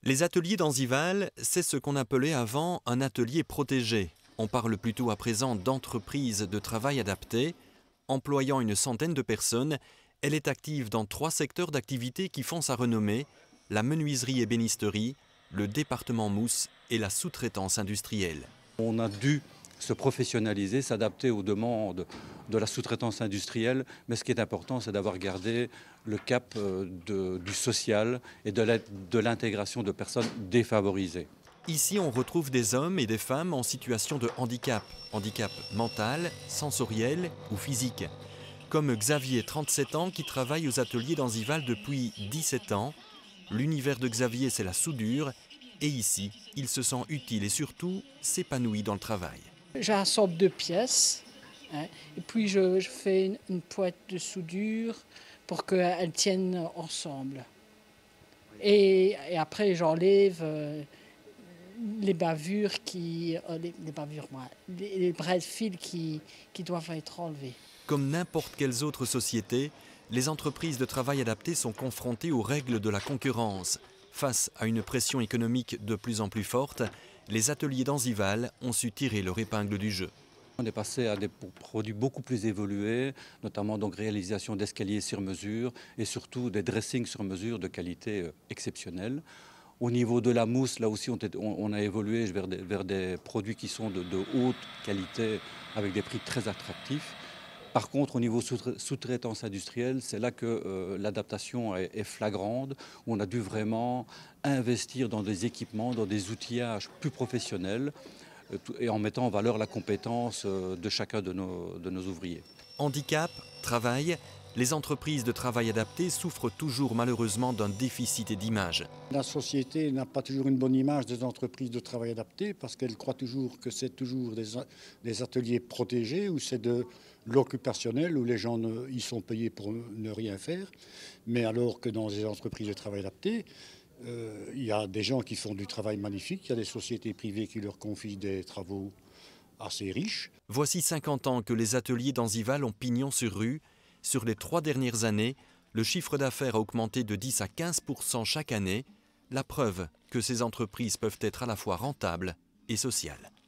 Les ateliers d'Anzival, c'est ce qu'on appelait avant un atelier protégé. On parle plutôt à présent d'entreprise de travail adaptée. Employant une centaine de personnes, elle est active dans 3 secteurs d'activité qui font sa renommée: la menuiserie et bénisterie, le département mousse et la sous-traitance industrielle. On a dû se professionnaliser, s'adapter aux demandes de la sous-traitance industrielle, mais ce qui est important, c'est d'avoir gardé le cap du social et de l'intégration de personnes défavorisées. Ici, on retrouve des hommes et des femmes en situation de handicap mental, sensoriel ou physique. Comme Xavier, 37 ans, qui travaille aux ateliers d'Anzival depuis 17 ans. L'univers de Xavier, c'est la soudure, et ici, il se sent utile et surtout s'épanouit dans le travail. J'assemble 2 pièces, hein, et puis je fais une pointe de soudure pour qu'elles tiennent ensemble. Et après, j'enlève les bavures les braies de fil qui doivent être enlevées. Comme n'importe quelles autres sociétés, les entreprises de travail adapté sont confrontées aux règles de la concurrence. Face à une pression économique de plus en plus forte, les ateliers d'Anzival ont su tirer leur épingle du jeu. On est passé à des produits beaucoup plus évolués, notamment donc réalisation d'escaliers sur mesure et surtout des dressings sur mesure de qualité exceptionnelle. Au niveau de la mousse, là aussi on a évolué vers des produits qui sont de haute qualité avec des prix très attractifs. Par contre, au niveau sous-traitance industrielle, c'est là que l'adaptation est flagrante, où on a dû vraiment investir dans des équipements, dans des outillages plus professionnels, et en mettant en valeur la compétence de chacun de nos ouvriers. Handicap, travail, les entreprises de travail adapté souffrent toujours malheureusement d'un déficit d'image. La société n'a pas toujours une bonne image des entreprises de travail adapté parce qu'elle croit toujours que c'est toujours des ateliers protégés ou c'est de l'occupationnel où les gens ils sont payés pour ne rien faire. Mais alors que dans les entreprises de travail adapté, il y a des gens qui font du travail magnifique, il y a des sociétés privées qui leur confient des travaux assez riches. Voici 50 ans que les ateliers d'Anzival ont pignon sur rue. Sur les 3 dernières années, le chiffre d'affaires a augmenté de 10 à 15% chaque année, la preuve que ces entreprises peuvent être à la fois rentables et sociales.